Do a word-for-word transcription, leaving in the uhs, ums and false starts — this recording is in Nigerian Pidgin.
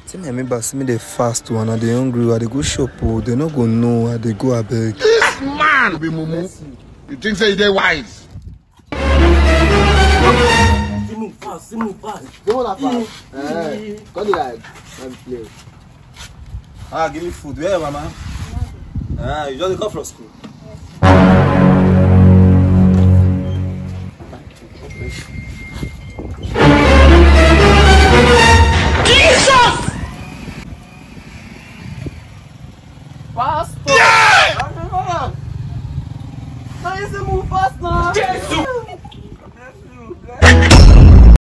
Tell me, remember, see me the fast one, and the hungry, I they go shop, oh, they not go know, I they go a beg. This man be mumu. You think say they wise? See move fast, see move fast. Don't want fast. Eh, come like, let me play. Ah, give me food. Where, mama? Ah, you just come from school. Fast.